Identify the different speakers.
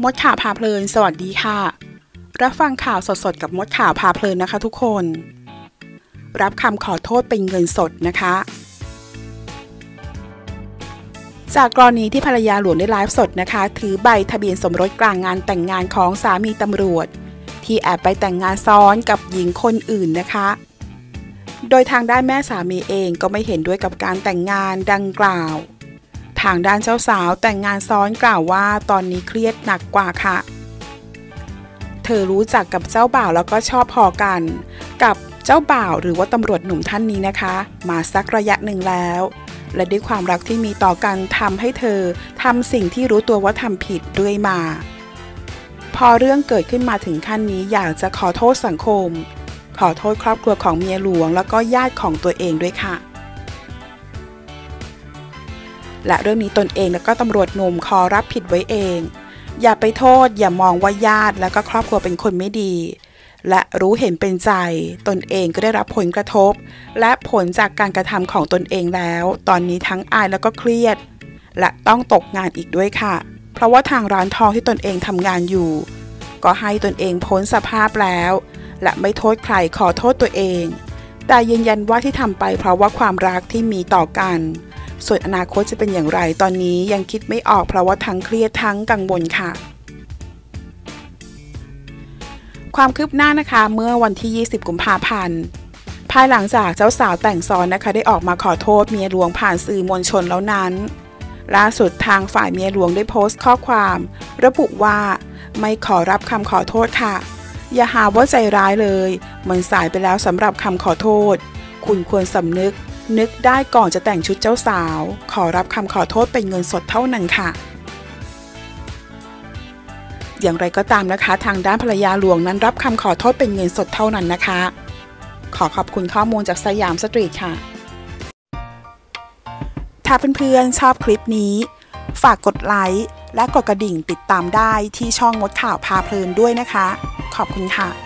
Speaker 1: มดข่าวพาเพลินสวัสดีค่ะรับฟังข่าวสดๆกับมดข่าวพาเพลินนะคะทุกคนรับคำขอโทษเป็นเงินสดนะคะจากกรณีที่ภรรยาหลวงได้ไลฟ์สดนะคะถือใบทะเบียนสมรสกลางงานแต่งงานของสามีตำรวจที่แอบไปแต่งงานซ้อนกับหญิงคนอื่นนะคะโดยทางด้านแม่สามีเองก็ไม่เห็นด้วยกับการแต่งงานดังกล่าวทางด้านเจ้าสาวแต่งงานซ้อนกล่าวว่าตอนนี้เครียดหนักกว่าค่ะเธอรู้จักกับเจ้าบ่าวแล้วก็ชอบพอกันกับเจ้าบ่าวหรือว่าตำรวจหนุ่มท่านนี้นะคะมาสักระยะหนึ่งแล้วและด้วยความรักที่มีต่อกันทำให้เธอทำสิ่งที่รู้ตัวว่าทำผิดด้วยมาพอเรื่องเกิดขึ้นมาถึงขั้นนี้อยากจะขอโทษสังคมขอโทษครอบครัวของเมียหลวงแล้วก็ญาติของตัวเองด้วยค่ะและเรื่องนี้ตนเองแล้วก็ตำรวจหนุ่มขอรับผิดไว้เองอย่าไปโทษอย่ามองว่าญาติและก็ครอบครัวเป็นคนไม่ดีและรู้เห็นเป็นใจตนเองก็ได้รับผลกระทบและผลจากการกระทำของตนเองแล้วตอนนี้ทั้งอายแล้วก็เครียดและต้องตกงานอีกด้วยค่ะเพราะว่าทางร้านทองที่ตนเองทำงานอยู่ก็ให้ตนเองพ้นสภาพแล้วและไม่โทษใครขอโทษตัวเองแต่ยืนยันว่าที่ทำไปเพราะว่าความรักที่มีต่อกันส่วนอนาคตจะเป็นอย่างไรตอนนี้ยังคิดไม่ออกเพราะว่าทั้งเครียดทั้งกังวลค่ะความคืบหน้านะคะเมื่อวันที่20กุมภาพันธ์ภายหลังจากเจ้าสาวแต่งซ้อนนะคะได้ออกมาขอโทษเมียหลวงผ่านสื่อมวลชนแล้วนั้นล่าสุดทางฝ่ายเมียหลวงได้โพสต์ข้อความระบุว่าไม่ขอรับคำขอโทษค่ะอย่าหาว่าใจร้ายเลยมันสายไปแล้วสำหรับคำขอโทษคุณควรสำนึกได้ก่อนจะแต่งชุดเจ้าสาวขอรับคำขอโทษเป็นเงินสดเท่านั้นค่ะอย่างไรก็ตามนะคะทางด้านภรรยาหลวงนั้นรับคำขอโทษเป็นเงินสดเท่านั้นนะคะขอขอบคุณข้อมูลจากสยามสตรีทค่ะถ้าเพื่อนๆชอบคลิปนี้ฝากกดไลค์และกดกระดิ่งติดตามได้ที่ช่องมดข่าวพาเพลินด้วยนะคะขอบคุณค่ะ